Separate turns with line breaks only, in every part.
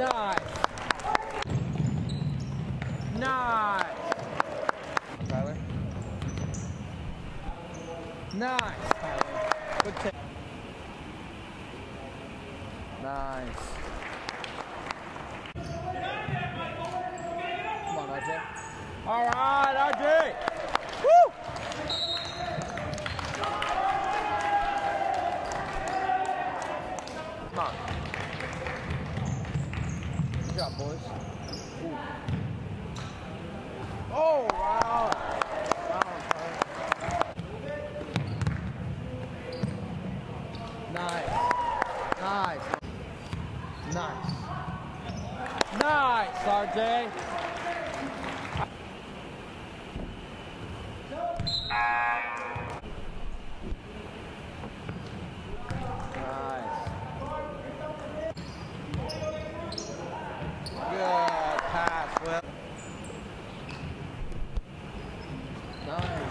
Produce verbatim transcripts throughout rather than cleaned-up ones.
Nice. Nice. Tyler. Nice, Tyler. Good take. Nice. Come on, R J. All right, R J. Woo! Come on. Good job, boys. Ooh. Oh, wow. Nice. Nice. Nice. Nice, R J. Nice. Good pass, Will. Nice.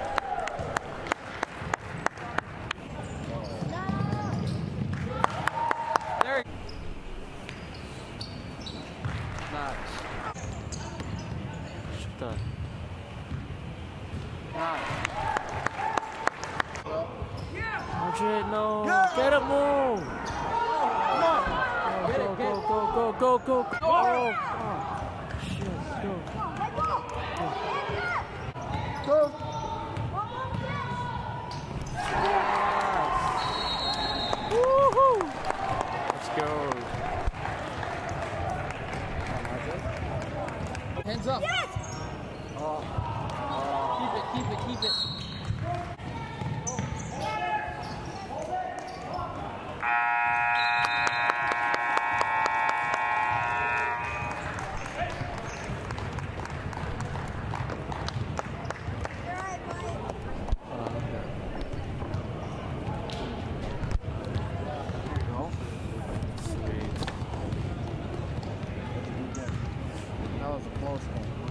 There. Nice. Shut up. Nice. R J, no. Get it, move. Come on. Go, go, go, go, go, go, go. Oh, shit, go. Go. Woohoo. Let's go. Hands up. Yes. Oh. Oh. Keep it, keep it, keep it. That was a close one.